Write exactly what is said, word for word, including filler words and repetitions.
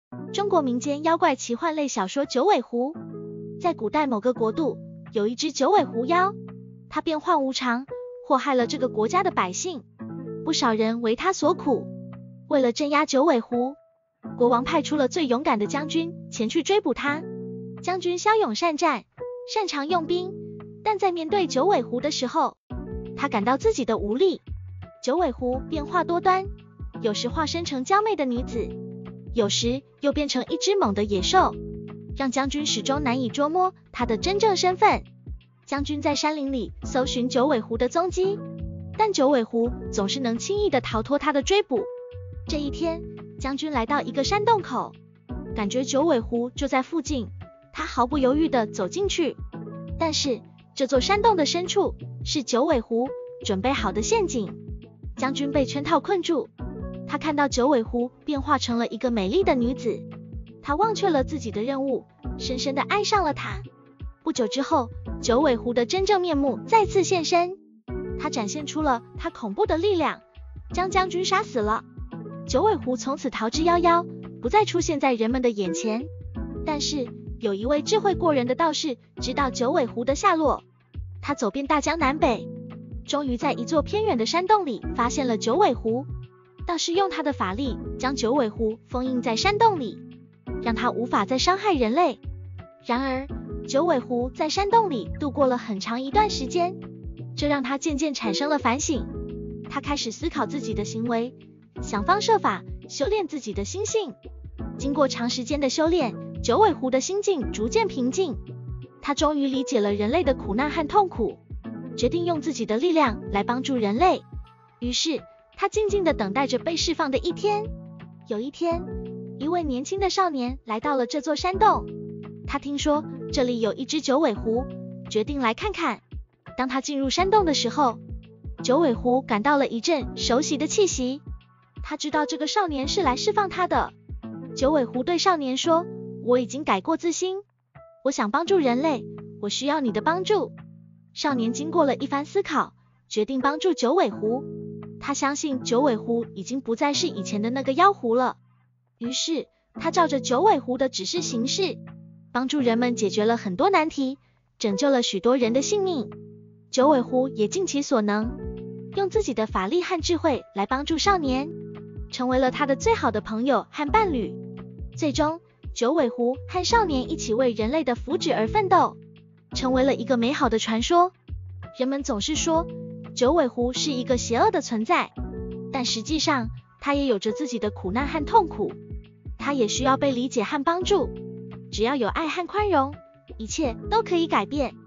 中国民间妖怪奇幻类小说《九尾狐》。在古代某个国度，有一只九尾狐妖，它变幻无常，祸害了这个国家的百姓，不少人为它所苦。为了镇压九尾狐，国王派出了最勇敢的将军前去追捕它。将军骁勇善战，擅长用兵，但在面对九尾狐的时候，他感到自己的无力。九尾狐变化多端，有时化身成娇媚的女子，有时又变成一只猛的野兽，让将军始终难以捉摸它的真正身份。将军在山林里搜寻九尾狐的踪迹，但九尾狐总是能轻易地逃脱他的追捕。这一天，将军来到一个山洞口，感觉九尾狐就在附近，他毫不犹豫地走进去。但是这座山洞的深处是九尾狐准备好的陷阱，将军被圈套困住。他看到九尾狐变化成了一个美丽的女子，他忘却了自己的任务，深深地爱上了她。不久之后，九尾狐的真正面目再次现身，他展现出了他恐怖的力量，将将军杀死了。九尾狐从此逃之夭夭，不再出现在人们的眼前。但是有一位智慧过人的道士知道九尾狐的下落，他走遍大江南北，终于在一座偏远的山洞里发现了九尾狐。道士用他的法力将九尾狐封印在山洞里，让它无法再伤害人类。然而九尾狐在山洞里度过了很长一段时间，这让他渐渐产生了反省。他开始思考自己的行为，想方设法修炼自己的心性。经过长时间的修炼，九尾狐的心境逐渐平静，他终于理解了人类的苦难和痛苦，决定用自己的力量来帮助人类。于是他静静地等待着被释放的一天。有一天，一位年轻的少年来到了这座山洞，他听说这里有一只九尾狐，决定来看看。当他进入山洞的时候，九尾狐感到了一阵熟悉的气息，他知道这个少年是来释放他的。九尾狐对少年说，我已经改过自新，我想帮助人类，我需要你的帮助。少年经过了一番思考，决定帮助九尾狐。他相信九尾狐已经不再是以前的那个妖狐了，于是他照着九尾狐的指示行事，帮助人们解决了很多难题，拯救了许多人的性命。九尾狐也尽其所能，用自己的法力和智慧来帮助少年，成为了他的最好的朋友和伴侣。最终，九尾狐和少年一起为人类的福祉而奋斗，成为了一个美好的传说。人们总是说九尾狐是一个邪恶的存在，但实际上它也有着自己的苦难和痛苦，它也需要被理解和帮助。只要有爱和宽容，一切都可以改变。